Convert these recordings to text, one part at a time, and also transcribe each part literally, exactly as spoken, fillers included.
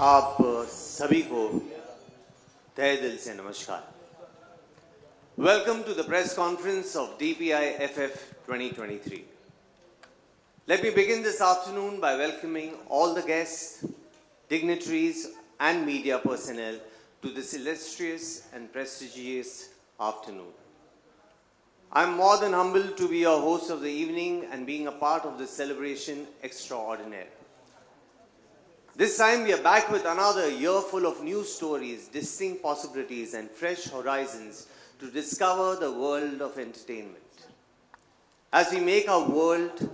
आप सभी को तहे दिल से नमस्कार. Welcome to the press conference of D P I F F twenty twenty-three. Let me begin this afternoon by welcoming all the guests, dignitaries and media personnel to this illustrious and prestigious afternoon. I am more than humbled to be your host of the evening and being a part of this celebration extraordinaire. This time we are back with another year full of new stories, distinct possibilities and fresh horizons to discover the world of entertainment. As we make our world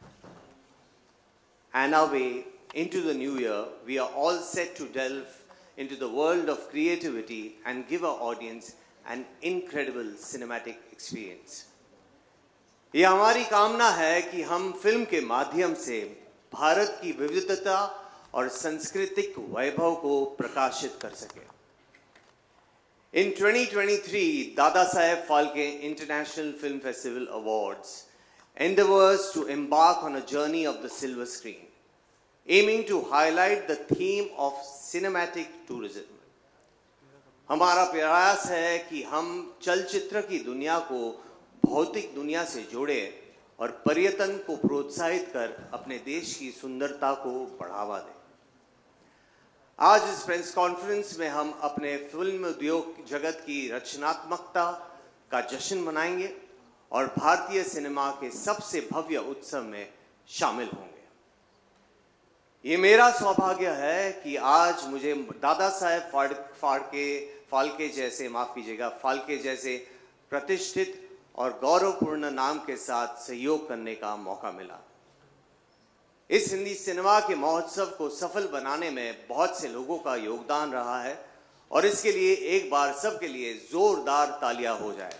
and our way into the new year, we are all set to delve into the world of creativity and give our audience an incredible cinematic experience. ये हमारी कामना है कि हम film के माध्यम से भारत की विविधता और सांस्कृतिक वैभव को प्रकाशित कर सके. In twenty twenty-three, Dada Saheb Phalke International Film Festival Awards endeavors to embark on a journey of the silver screen, aiming to highlight the theme of cinematic tourism. हमारा प्रयास है कि हम चलचित्र की दुनिया को भौतिक दुनिया से जोड़े और पर्यटन को प्रोत्साहित कर अपने देश की सुंदरता को बढ़ावा दें. आज इस प्रेस कॉन्फ्रेंस में हम अपने फिल्म उद्योग जगत की रचनात्मकता का जश्न मनाएंगे और भारतीय सिनेमा के सबसे भव्य उत्सव में शामिल होंगे. ये मेरा सौभाग्य है कि आज मुझे दादा साहेब फाल्के फाल्के जैसे माफ कीजिएगा फाल्के जैसे प्रतिष्ठित और गौरवपूर्ण नाम के साथ सहयोग करने का मौका मिला. इस हिंदी सिनेमा के महोत्सव को सफल बनाने में बहुत से लोगों का योगदान रहा है और इसके लिए एक बार सबके लिए जोरदार तालियां हो जाए.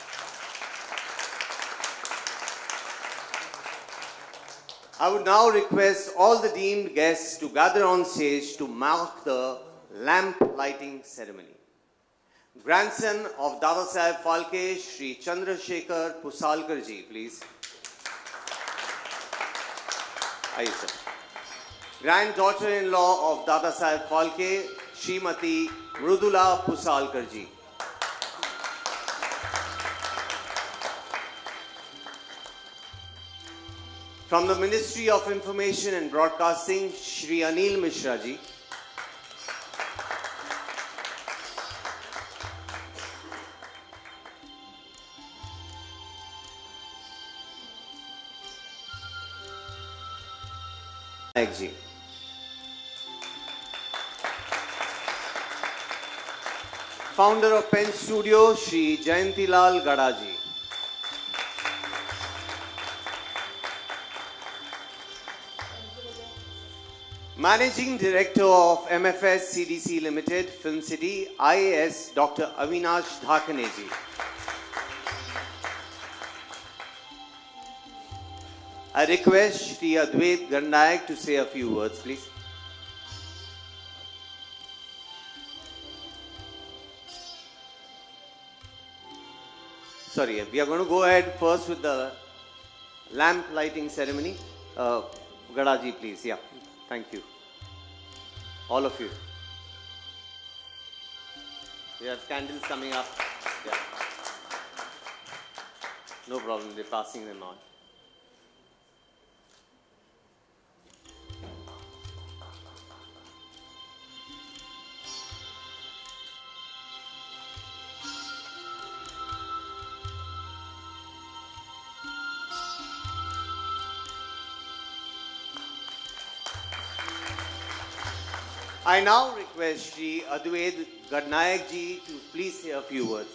I would now request all the deemed guests to gather on stage to mark the lamp lighting ceremony. Grandson of Dada Saheb Phalke, Shri Chandrasekhar Pusalkar ji, please. Aye, sir. Granddaughter-in-law of Dada Saheb Phalke, Srimati Mrudula Pusalkar ji. From the Ministry of Information and Broadcasting, Shri Anil Mishra ji. Ji. Founder of Pen Studio, Shri Jayantilal Gada ji. Managing Director of M F S C D C Limited, Film City, I A S Doctor Avinash Dhakane ji. I request Shri Advait Gandnayak to say a few words, please. Sorry, we are going to go ahead first with the lamp lighting ceremony. Uh, Gadaji, please. Yeah, thank you. All of you. We have candles coming up. Yeah. No problem, they're passing them on. I now request Shri Advait Gandnayak ji to please say a few words.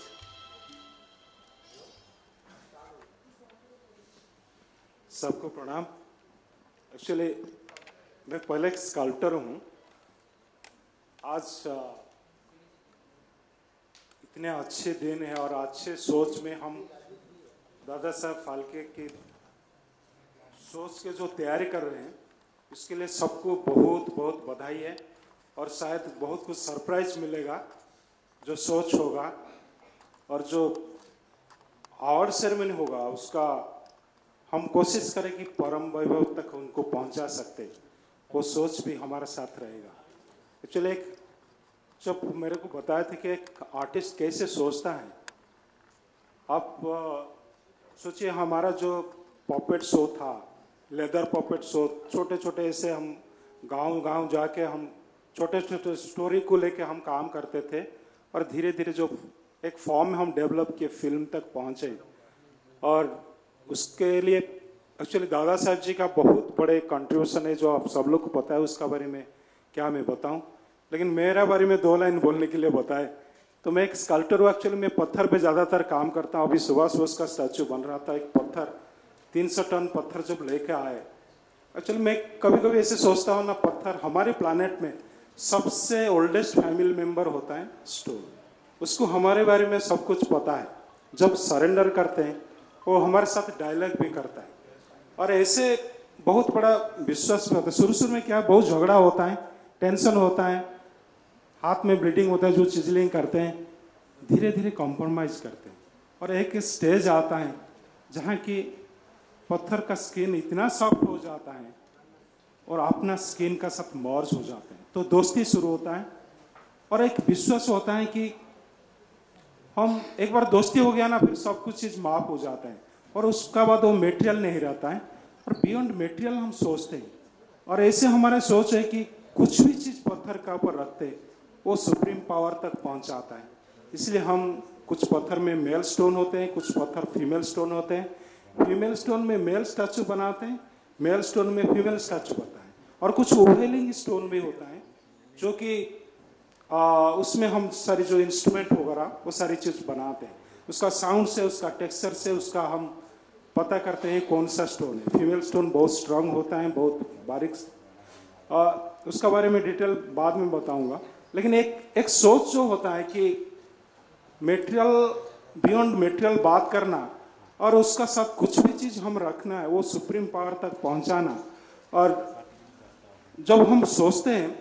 सबको प्रणाम. Actually मैं पहले एक sculptor हूँ. आज इतने अच्छे दिन है और अच्छे सोच में हम दादा साहब फाल्के की सोच के जो तैयारी कर रहे हैं इसके लिए सबको बहुत बहुत बधाई है और शायद बहुत कुछ सरप्राइज मिलेगा जो सोच होगा और जो अवार्ड सेरेमनी होगा उसका हम कोशिश करें कि परम वैभव तक उनको पहुंचा सकते. वो सोच भी हमारे साथ रहेगा. एक्चुअली एक जब मेरे को बताया था कि एक आर्टिस्ट कैसे सोचता है, आप सोचिए हमारा जो पॉपेट शो था, लेदर पॉपेट शो, छोटे छोटे ऐसे हम गांव गांव जाके हम छोटे छोटे स्टोरी को लेके हम काम करते थे और धीरे धीरे जो एक फॉर्म में हम डेवलप किए फिल्म तक पहुंचे। और उसके लिए एक्चुअली दादा साहब जी का बहुत बड़े कंट्रीब्यूशन है जो आप सब लोग को पता है, उसका बारे में क्या मैं बताऊं, लेकिन मेरा बारे में दो लाइन बोलने के लिए बताए तो मैं एक स्कल्पटर हूँ। एक्चुअली मैं पत्थर पे ज़्यादातर काम करता हूँ। अभी सुभाष बोस का स्टैचू बन रहा था, एक पत्थर तीन सौ टन पत्थर जब लेके आए, एक्चुअली मैं कभी कभी ऐसे सोचता हूँ ना, पत्थर हमारे प्लानेट में सबसे ओल्डेस्ट फैमिली मेंबर होता है स्टोन। उसको हमारे बारे में सब कुछ पता है। जब सरेंडर करते हैं वो हमारे साथ डायलॉग भी करता है और ऐसे बहुत बड़ा विश्वास होता है। शुरू शुरू में क्या बहुत झगड़ा होता है, टेंशन होता है, हाथ में ब्लीडिंग होता है, जो चिजलिंग करते हैं, धीरे धीरे कॉम्प्रोमाइज करते हैं और एक स्टेज आता है जहाँ की पत्थर का स्किन इतना सॉफ्ट हो जाता है और अपना स्किन का साथ मर्ज हो जाते हैं, तो दोस्ती शुरू होता है और एक विश्वास होता है कि हम एक बार दोस्ती हो गया ना, फिर सब कुछ चीज माफ हो जाता है और उसका बाद वो मेटेरियल नहीं रहता है और बियॉन्ड मेटेरियल हम सोचते हैं। और ऐसे हमारा सोच है कि कुछ भी चीज पत्थर का ऊपर रखते वो सुप्रीम पावर तक पहुंचाता है। इसलिए हम कुछ पत्थर में मेल स्टोन होते हैं, कुछ पत्थर फीमेल स्टोन होते हैं। फीमेल स्टोन में मेल स्टैचू बनाते हैं, मेल स्टोन में फीमेल स्टैचू बनता है और कुछ ओवरलिंग स्टोन भी होता है जो कि आ, उसमें हम सारी जो इंस्ट्रूमेंट वगैरह वो सारी चीज बनाते हैं। उसका साउंड से, उसका टेक्सचर से उसका हम पता करते हैं कौन सा स्टोन है। फीमेल स्टोन बहुत स्ट्रांग होता है, बहुत बारीक, आ, उसका बारे में डिटेल बाद में बताऊंगा। लेकिन एक एक सोच जो होता है कि मेटेरियल बियॉन्ड मेटेरियल बात करना और उसका साथ कुछ भी चीज हम रखना है, वो सुप्रीम पावर तक पहुंचाना। और जब हम सोचते हैं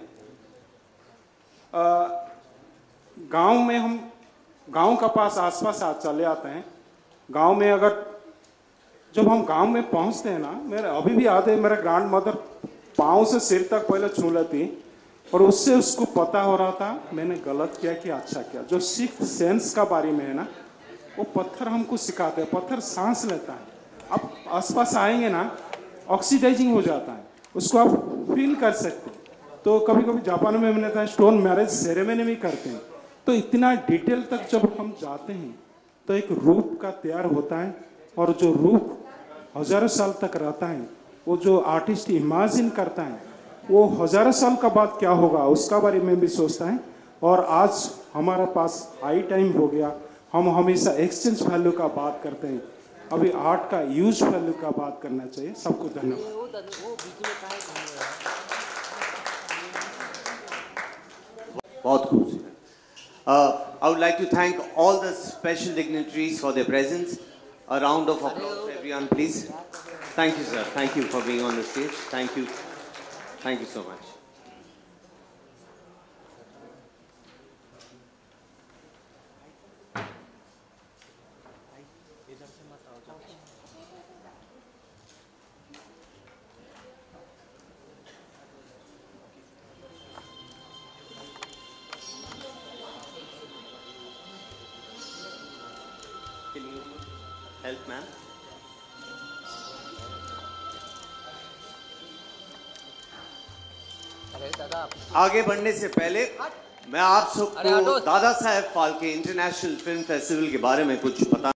गांव में, हम गांव का पास आसपास आज चले आते हैं, गांव में अगर जब हम गांव में पहुंचते हैं ना, मेरे अभी भी याद है मेरा ग्रैंड मदर पाँव से सिर तक पहले छू लेती और उससे उसको पता हो रहा था मैंने गलत किया कि अच्छा किया। जो सिक्स्थ सेंस का बारे में है ना, वो पत्थर हमको सिखाते हैं। पत्थर सांस लेता है, आप आसपास आएंगे ना ऑक्सीडाइजिंग हो जाता है, उसको आप फील कर सकते हैं। तो कभी कभी जापान में मैंने था स्टोन मैरिज सेरेमनी भी करते हैं। तो इतना डिटेल तक जब हम जाते हैं तो एक रूप का तैयार होता है और जो रूप हजारों साल तक रहता है, वो जो आर्टिस्ट इमेजिन करता है वो हजारों साल का बाद क्या होगा उसका बारे में भी सोचता है। और आज हमारा पास हाई टाइम हो गया, हम हमेशा एक्सचेंज वैल्यू का बात करते हैं, अभी आर्ट का यूज वैल्यू का बात करना चाहिए। सबको धन्यवाद। बहुत खूबसूरत। Uh, I would like to thank all the special dignitaries for their presence. A round of applause for everyone, please. Thank you, sir. Thank you for being on the stage. Thank you. Thank you so much. Can you help, ma'am? आगे बढ़ने से पहले मैं आप सबको Dada Saheb Phalke international film festival के बारे में कुछ बता